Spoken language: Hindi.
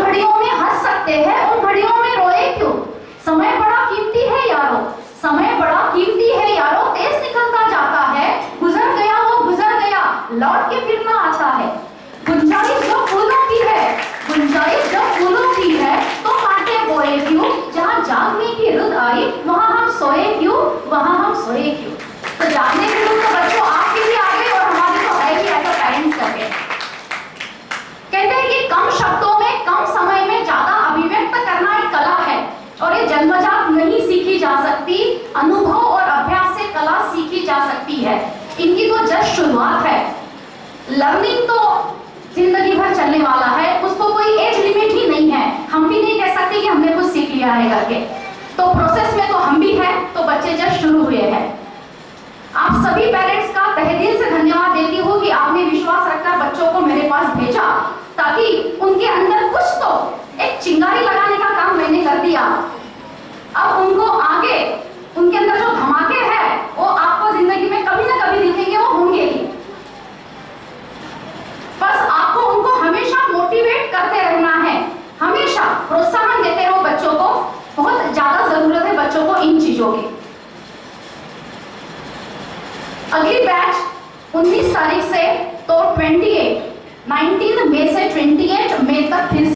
घड़ियों में हंस सकते हैं, उन घड़ियों में रोए क्यों? समय बड़ा कीमती है यारो, समय बड़ा कीमती है यारो, तेज निकलता जाता है, गुजर गया वो गुजर गया, लौट के फिर ना आता है। गुंजाइश जो फूलों की है, गुंजाइश जो फूलों की है, तो कांटे बोए क्यों? जहाँ जागने की रुत आई वहां हम सोए क्यों, वहां हम सोए क्यों? तो जागने की रुत तो बच्चों आपकी भी आ गई और हमारी तो है ही ऐसा पेरेंट्स करके। कहते हैं कि कम शब्दों में कम समय में ज्यादा अभिव्यक्त करना एक कला है और ये जन्मजात नहीं सीखी जा सकती, अनुभव और अभ्यास से कला सीखी जा सकती है। इनकी तो जस्ट शुरुआत है। लर्निंग तो जिंदगी भर चलने वाला है, उसको कोई एज लिमिट ही नहीं है। हम भी नहीं कह सकते कि हमने कुछ सीख लिया है करके। तो प्रोसेस में तो हम भी हैं, तो बच्चे जस्ट शुरू हुए हैं। आप सभी पेरेंट्स का तहे दिल से धन्यवाद देती हूँ कि आपने विश्वास रखकर बच्चों को मेरे पास भेजा, ताकि उनके अंदर कुछ तो एक चिंगारी लगाने का काम मैंने कर दिया। अब उनको आगे उनके अंदर जो धमाके हैं वो आपको जिंदगी में कभी ना कभी दिखेंगे, वो होंगे ही। बस आपको उनको हमेशा मोटिवेट करते रहना है, हमेशा प्रोत्साहन देते रहो बच्चों को। बहुत ज्यादा जरूरत है बच्चों को इन चीजों की। अगली बैच 19 तारीख से तो 19 मई से 28 मई तक फिर